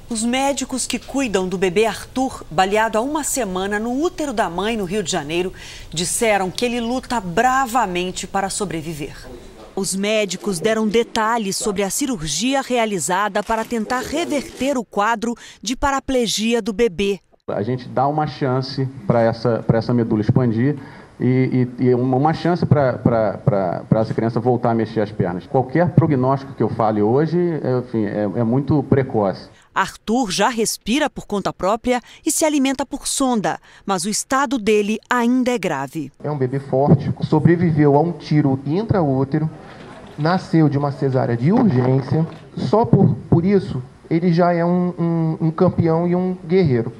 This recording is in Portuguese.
Os médicos que cuidam do bebê Arthur, baleado há uma semana no útero da mãe no Rio de Janeiro, disseram que ele luta bravamente para sobreviver. Os médicos deram detalhes sobre a cirurgia realizada para tentar reverter o quadro de paraplegia do bebê. A gente dá uma chance para essa medula expandir e uma chance para essa criança voltar a mexer as pernas. Qualquer prognóstico que eu fale hoje, enfim, é muito precoce. Arthur já respira por conta própria e se alimenta por sonda, mas o estado dele ainda é grave. É um bebê forte, sobreviveu a um tiro intraútero, nasceu de uma cesárea de urgência. Só por isso ele já é um campeão e um guerreiro.